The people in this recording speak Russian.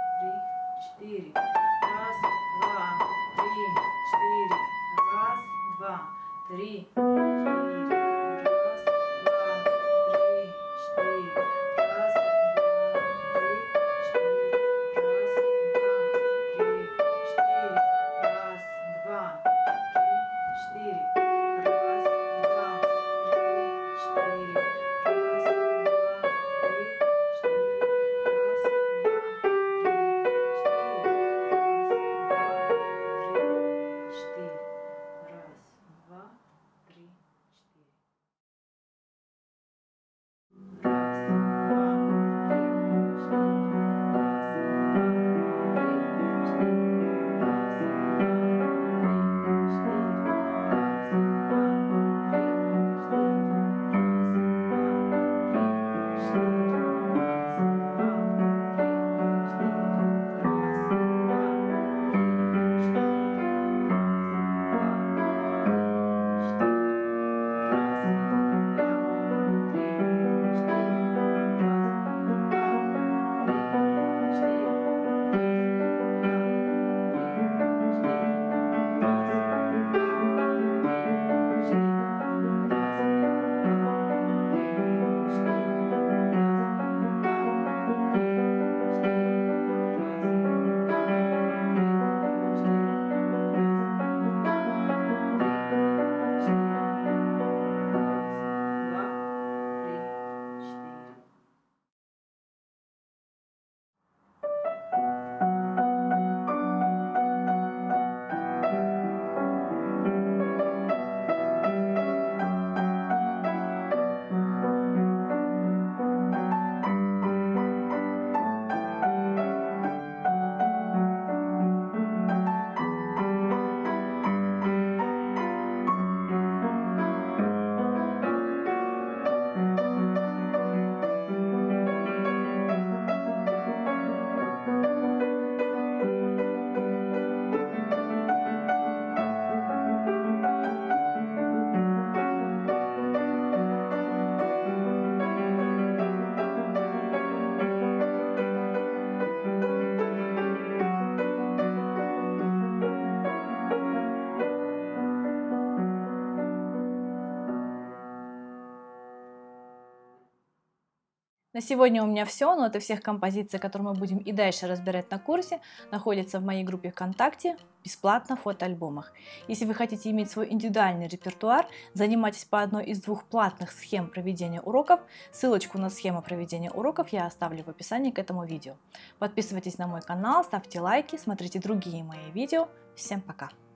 4. Раз, два, три, 4. Раз, два, три, 4. Раз, два, три, 4. Раз, два, три, 4. Раз, два, три, 4. Раз, два, три, 4. Раз, два, три, 4. Раз, два, три, 4. На сегодня у меня все, но это всех композиций, которые мы будем и дальше разбирать на курсе, находятся в моей группе ВКонтакте бесплатно в фотоальбомах. Если вы хотите иметь свой индивидуальный репертуар, занимайтесь по одной из двух платных схем проведения уроков. Ссылочку на схему проведения уроков я оставлю в описании к этому видео. Подписывайтесь на мой канал, ставьте лайки, смотрите другие мои видео. Всем пока!